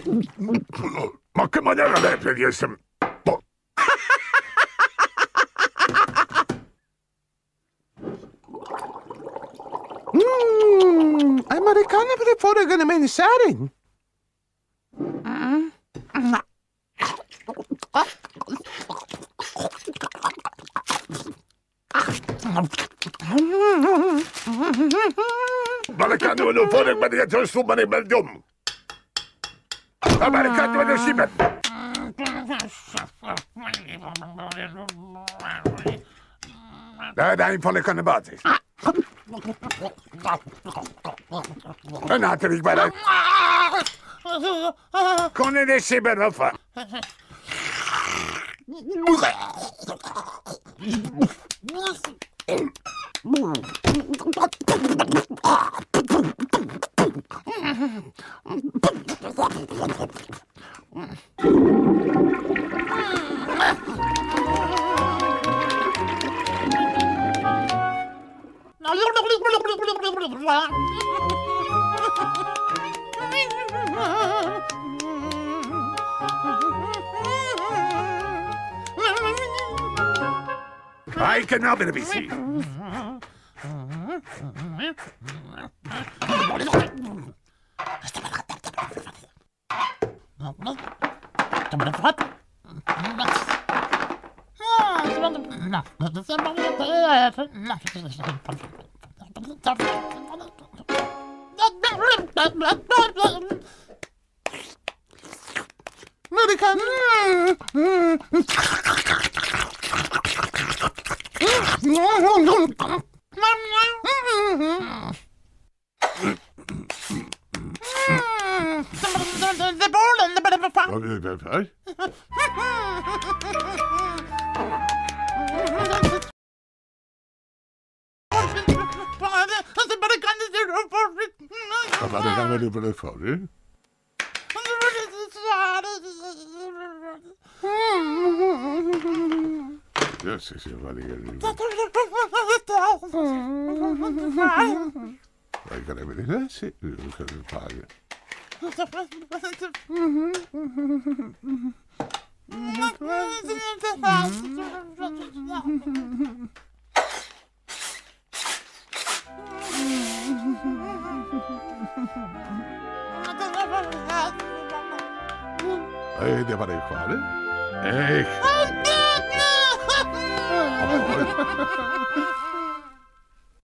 Ma che maniera avete di essere... Amerikaner vil foregår med en særing. Amerikaner vil foregår med en sånn stor mann i meldom. Amerikaner vil skipet. Det er en farlig kannebatis. Den hater ikke bare. Kan det skipet hvorfor? I cannot be seen. Yes, yes, you're running it. I got everything. That's it. Look at the target. Hey, det var det kvar. Hey.